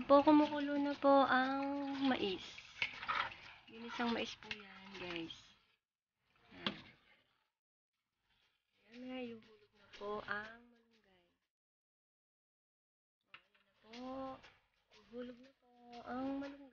Yan po, kumukulo na po ang mais. Ginisang mais po yan, guys. Yan. Yan na, ihulog na po ang malunggay. O, ayan na po. Ihulog na po ang malunggay.